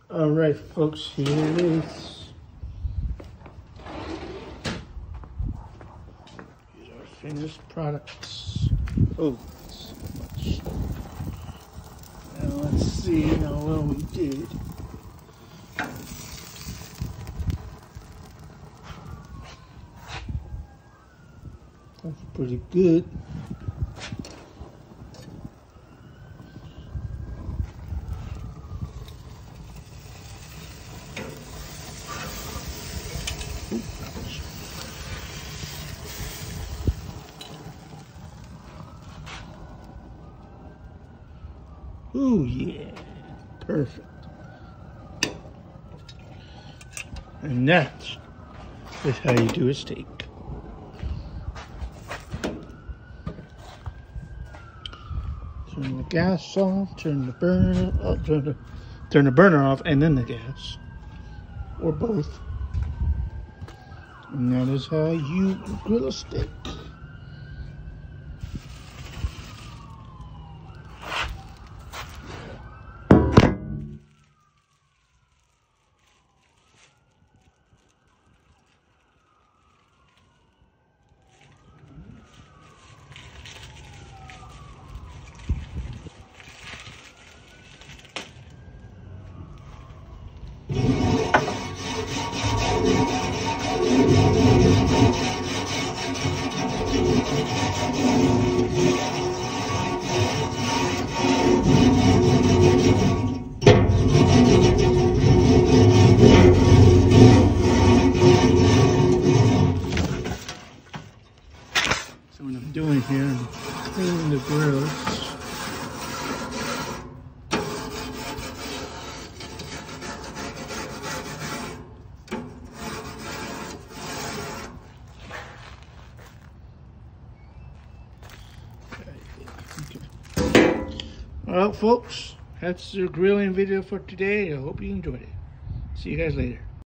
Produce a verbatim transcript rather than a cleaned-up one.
All right, folks, here it is. Here's our finished products. Oh, so much. Now let's see how well we did. That's pretty good. Ooh, yeah, perfect. And that is how you do a steak. Turn the gas off, turn the burner off, turn the, turn the burner off, and then the gas, or both. And that is how you grill a steak. So what I'm doing here, I'm cleaning the grills. Well, folks, that's the grilling video for today. I hope you enjoyed it. See you guys later.